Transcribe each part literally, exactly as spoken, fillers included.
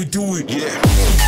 we do it. Yeah.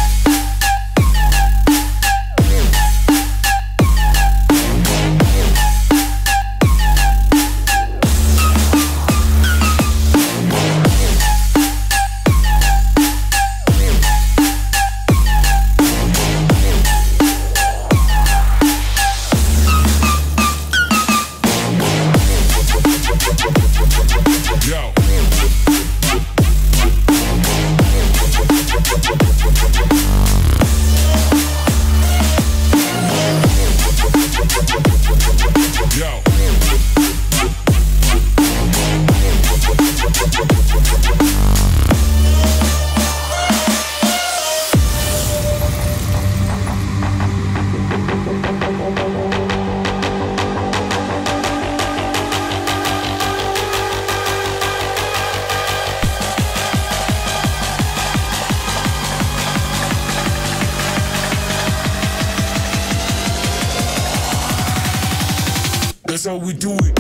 That's how we do it.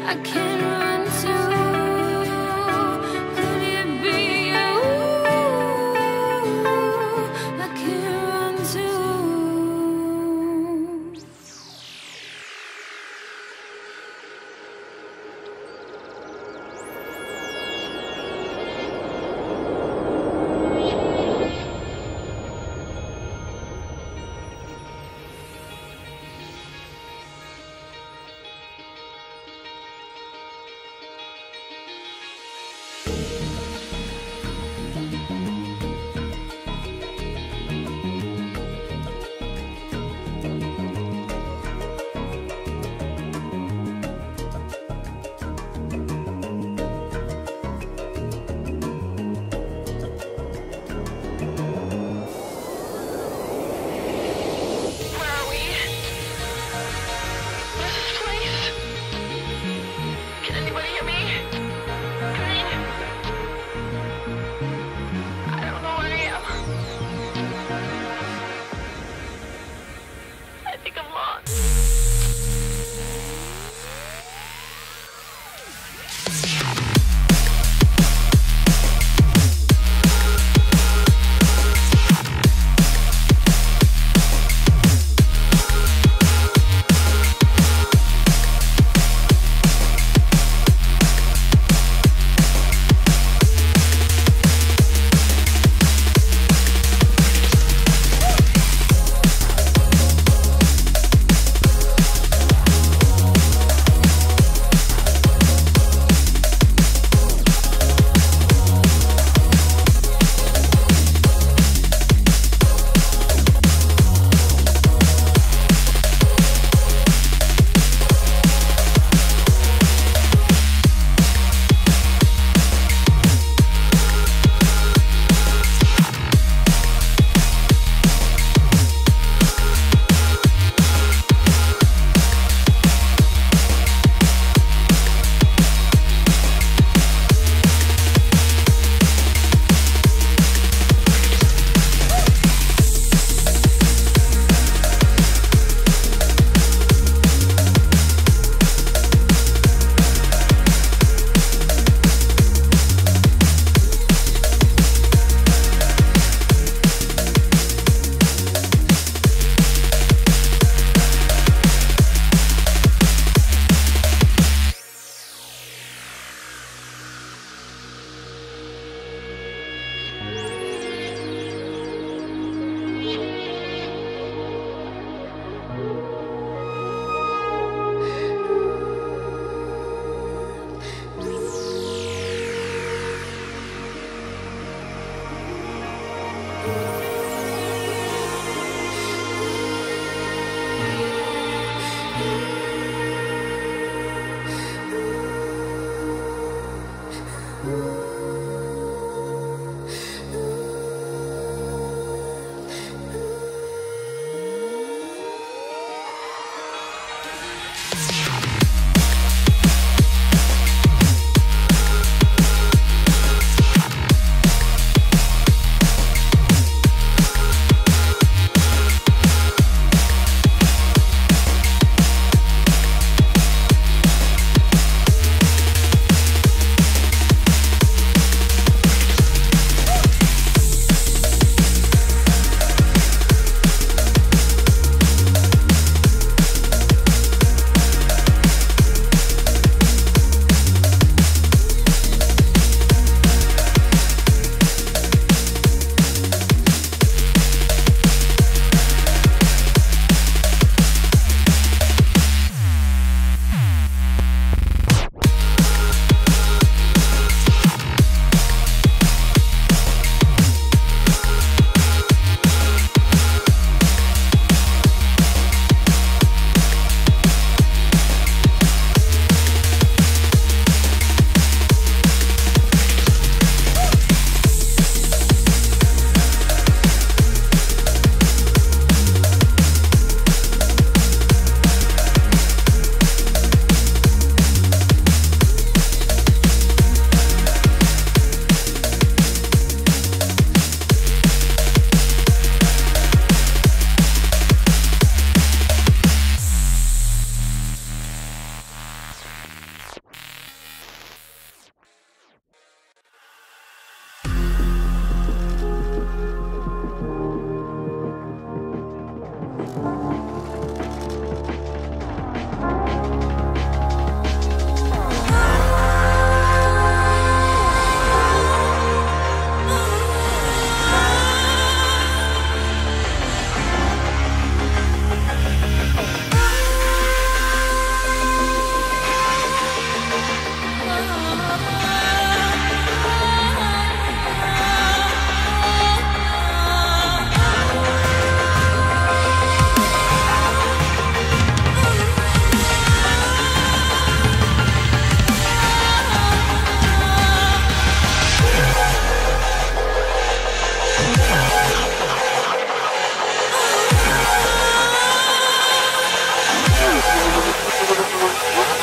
I can run to? Could it be you? I can run to.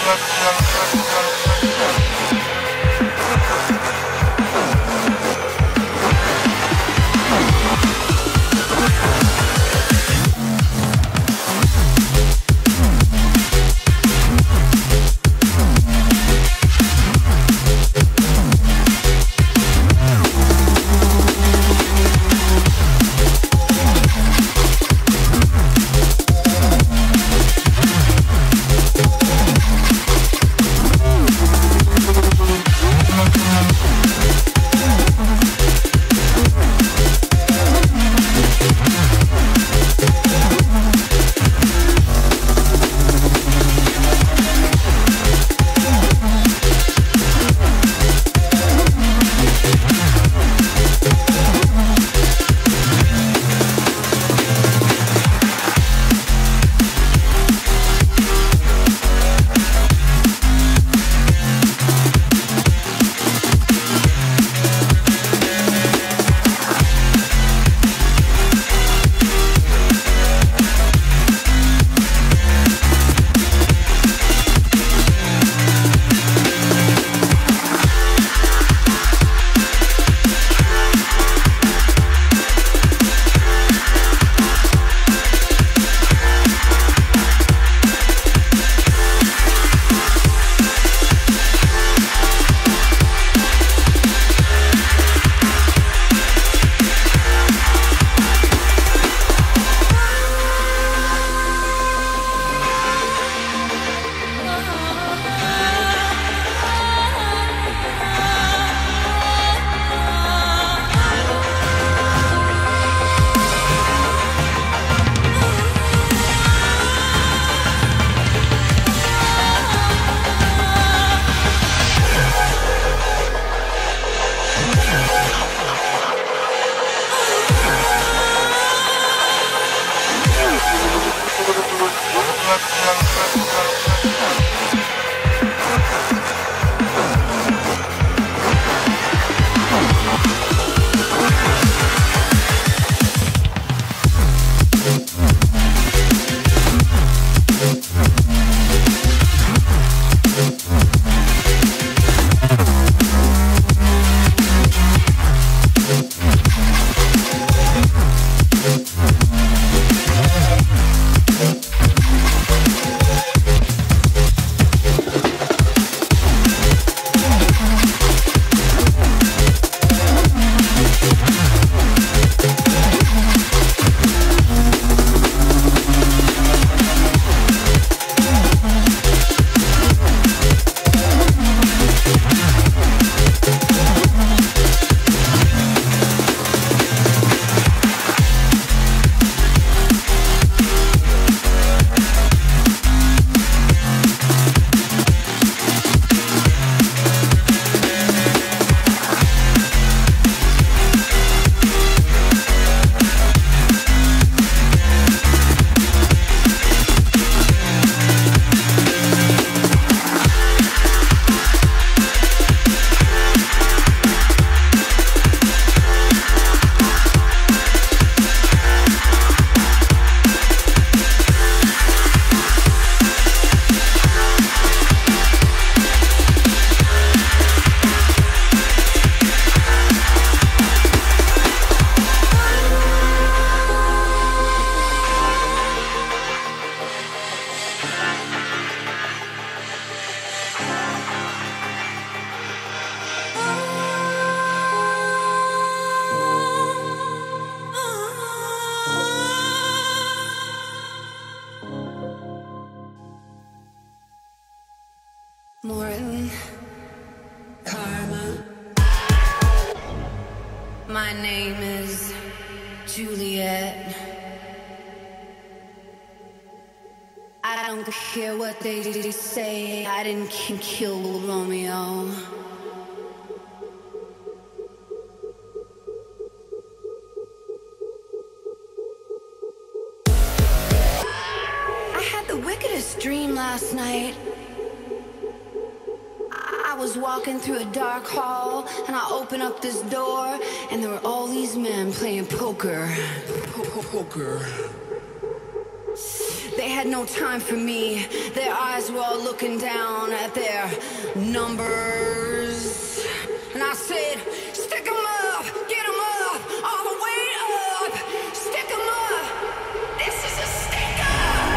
Morton, Karma. My name is Juliet. I don't care what they say, I didn't kill Romeo. I had the wickedest dream last night. I was walking through a dark hall, and I opened up this door, and there were all these men playing poker. Poker. They had no time for me. Their eyes were all looking down at their numbers. And I said, stick 'em up, get 'em up, all the way up. Stick 'em up, this is a sticker.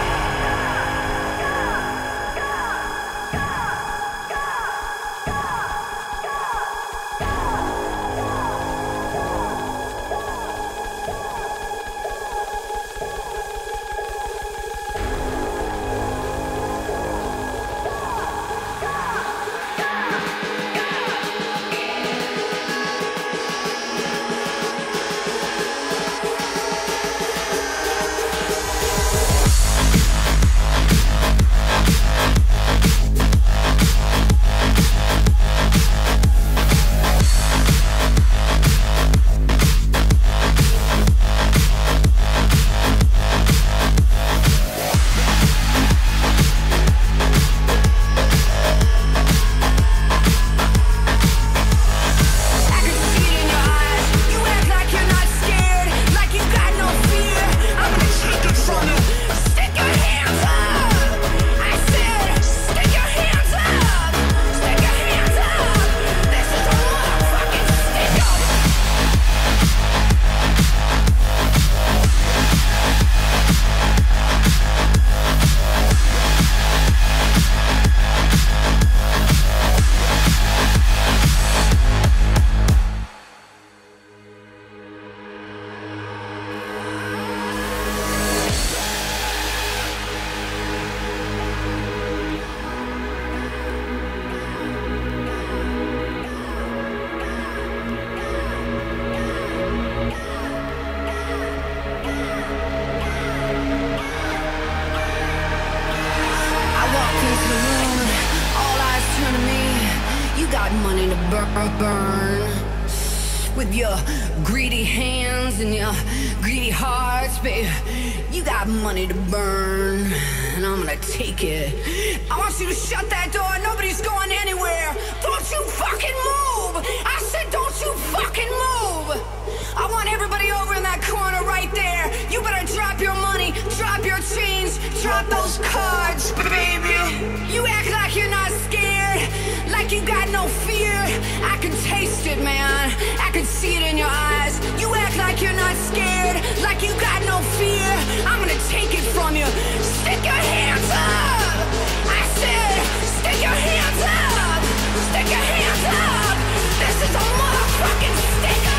Money to burn, burn with your greedy hands and your greedy hearts, babe. You got money to burn, and I'm gonna take it. I want you to shut that door. Nobody's going anywhere. Don't you fucking move! I said, don't you fucking move! I want everybody over in that corner right there. You better drop your money, drop your change, drop those cards, baby. You act like you're not scared, like you got no fear. I can taste it, man. I can see it in your eyes. You act like you're not scared, like you got no fear. I'm gonna take it from you. Stick your hands up! I said, stick your hands up! Stick your hands up! This is a motherfucking sticker!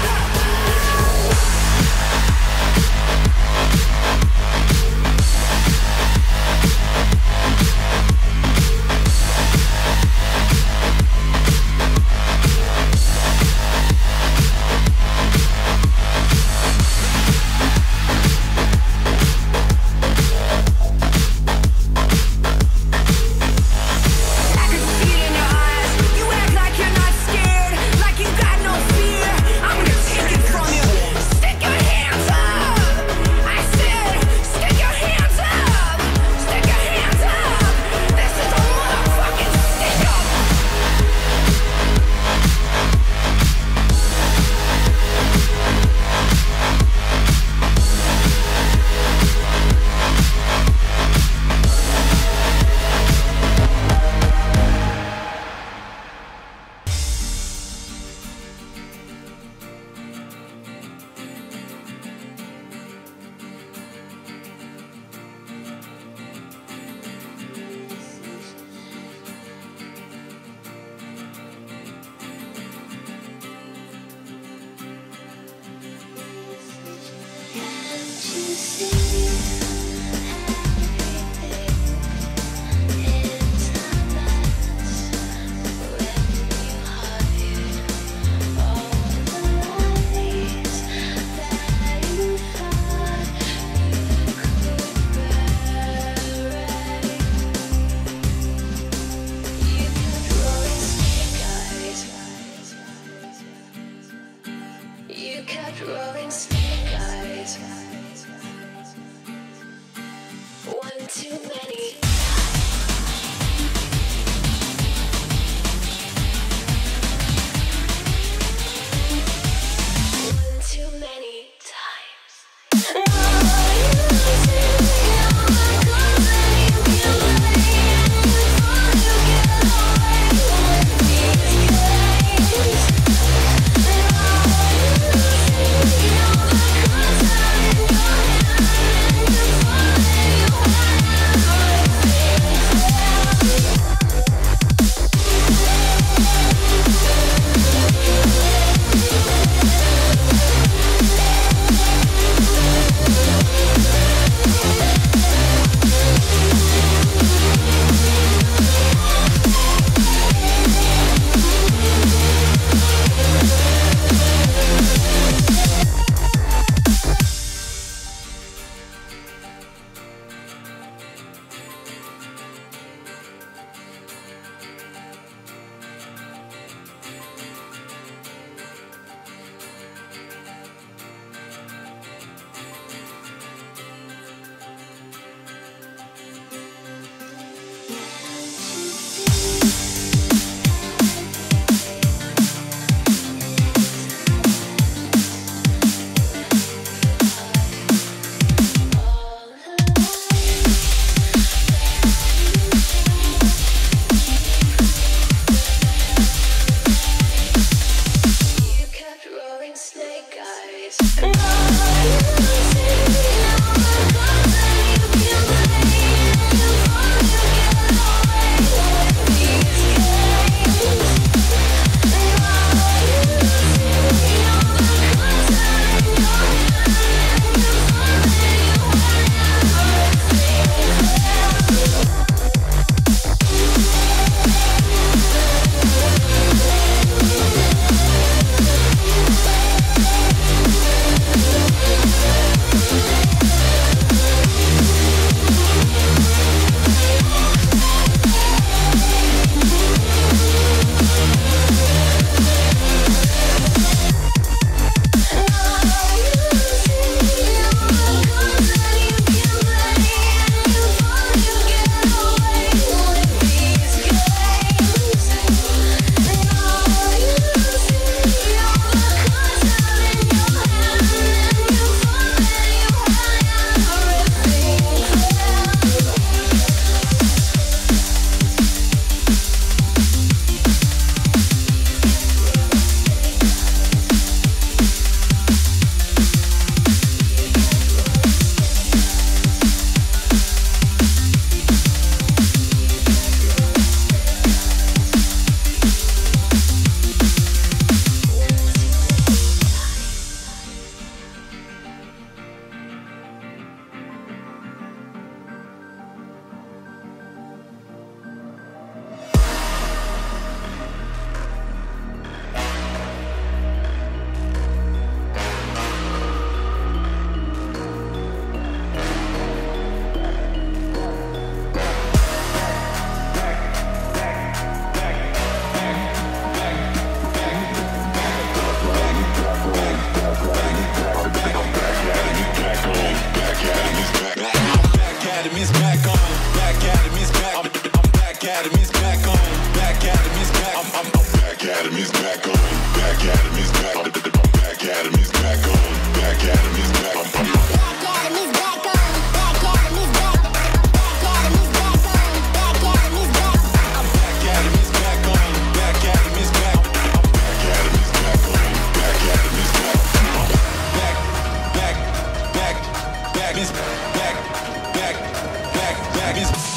at him, he's back on. Back at him, he's back. I'm, I'm, I'm back at him, he's back on. Back at him, he's back. I'm back at him, he's back on. Back at him, he's back. I'm, I'm back at him, he's back on. Back at him, he's back. Back at him, he's back on. Back at him, he's back. I'm back at him, he's back on. Back at him, he's back. I'm back at him, he's back on. Back at him, he's back. Back, back, back, back, he's back, back, back, back, he's back.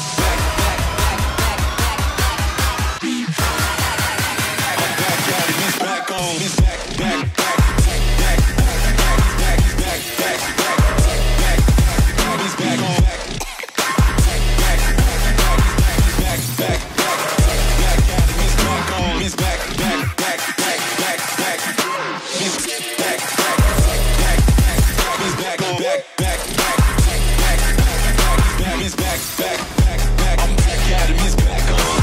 He's back, back, back, back, back, back, back, back, back, back, back, back, he's back on, back, back, back, back, back, back, back, he's back on, he's back, back, back, back, back, back, he's back, back, back, back, he's back on, back, back, back, back, back, back, he's back, back, back, back, I'm back at him, he's back on.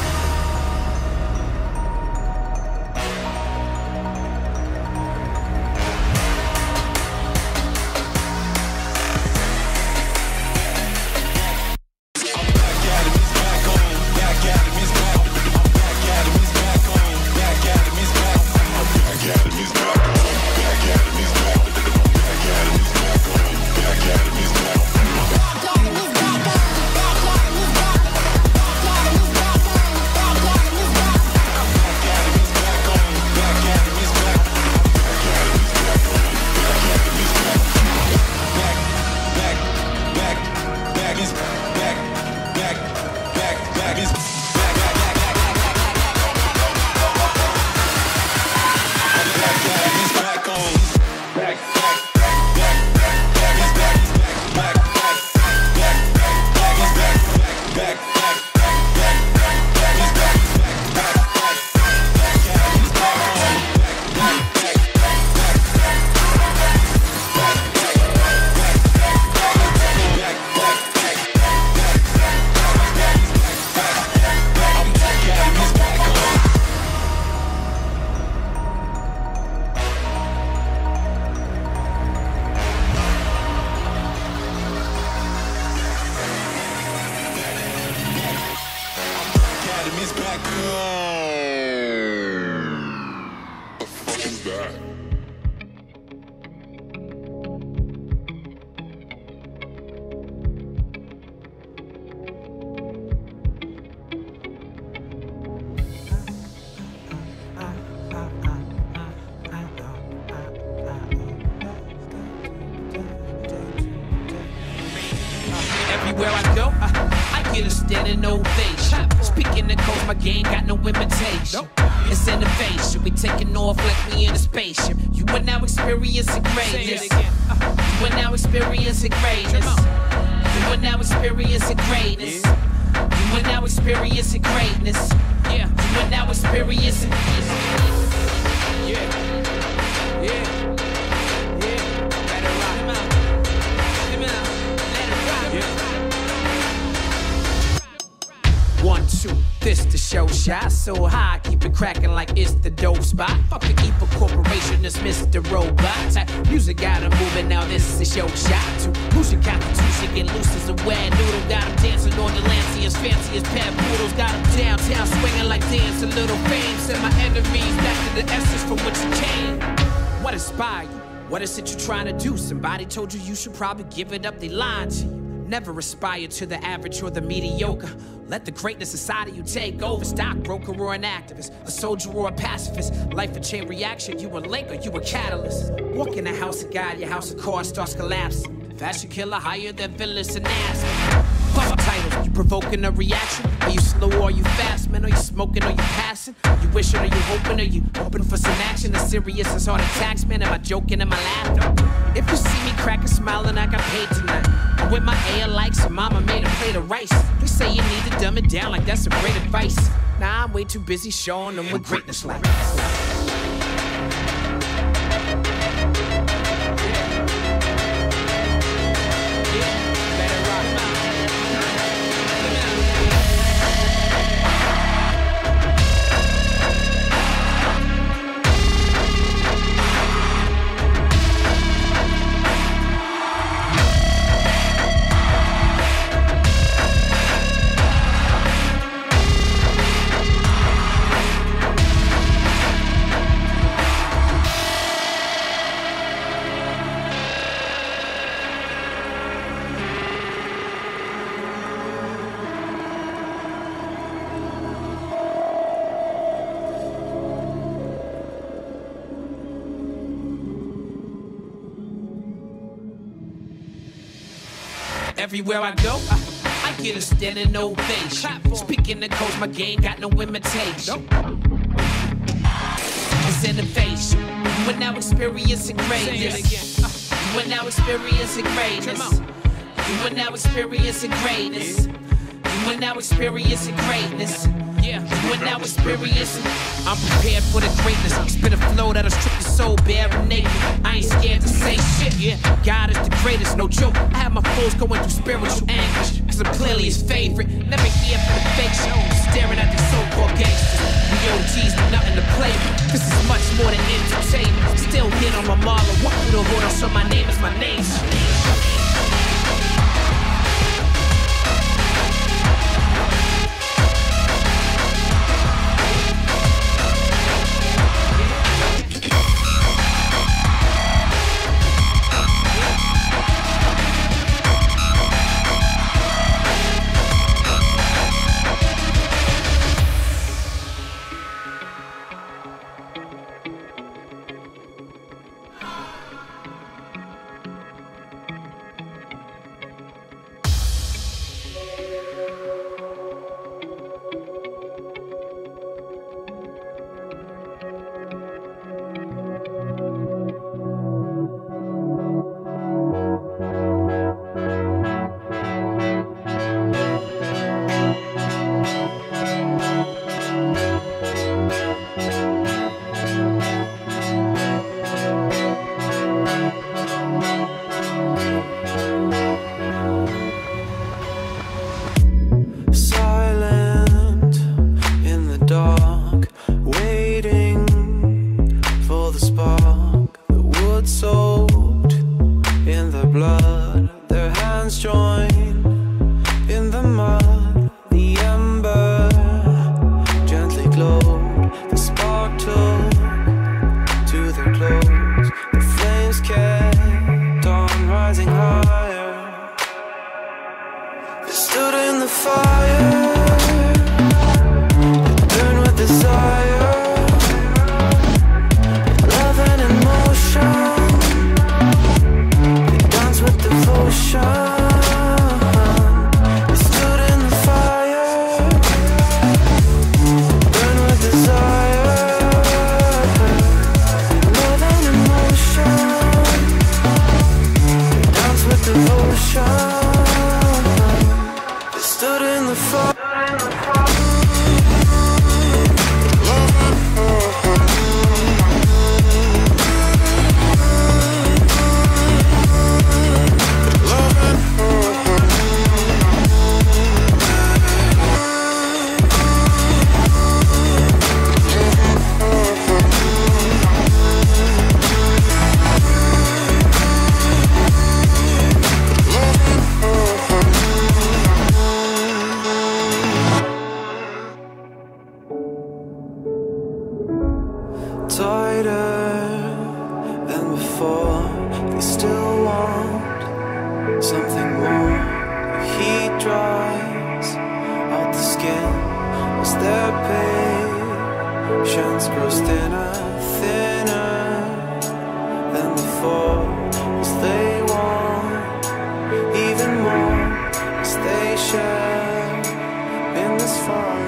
Everywhere I go, I, I get a standing ovation. Speaking the code, my game got no imitation. It's innovation, we taking off like we in a spaceship. You are now experiencing greatness. You are now experiencing greatness. You are now experiencing greatness. You are now experiencing greatness. Yeah, you are now experiencing. Yeah, yeah. One, two, this the show shot. So high, keep it cracking like it's the dope spot. Fuck the Evil Corporation, it's Mister Robot. Type music got 'em moving, now this is a show shot. To lose your constitution, get loose as a wet noodle. Got 'em dancing on the Lancey as fancy as pet poodles. Got 'em downtown swinging like dance, a little fame. Send my enemies back to the essence from which you came. What inspired you? What is it you trying to do? Somebody told you you should probably give it up, they lied to you. Never aspire to the average or the mediocre. Let the greatness inside of you take over. Stockbroker or an activist, a soldier or a pacifist. Life a chain reaction, you a link or you a catalyst. Walk in the house of God, your house of cards starts collapsing. Fashion killer higher than Phyllis and Aspen. Fuck titles, you provoking a reaction? Are you slow or are you fast, man? Are you smoking or you passing? You wishing or you hoping? Are you hoping for some action? As serious as heart attacks, man? Am I joking? Am I laughing? If you see me cracking, smiling, I got paid tonight. I'm with my air like some mama made a plate of rice. They say you need to dumb it down like that's some great advice. Nah, I'm way too busy showing them what greatness like. Everywhere I go, I, I get a standing ovation. Speaking the coast, my game got no imitation. It's innovation. You are now experiencing greatness. You are now experiencing greatness. You are now experiencing greatness. You are now experiencing greatness. Yeah, you are now experiencing. I'm prepared for the greatness. Spit a flow that'll strip your soul bare and naked. I ain't scared to say shit. Yeah, God is the greatest, no joke. I have my foes going through spiritual anguish, cause I'm clearly his favorite. Never here for the fake show. Staring at these so-called gangsters. We O Gs do nothing to play with. This is much more than entertainment. Still hit on my Marlon. Walk through the hood, so my name is my name. Even more as they share in this fire.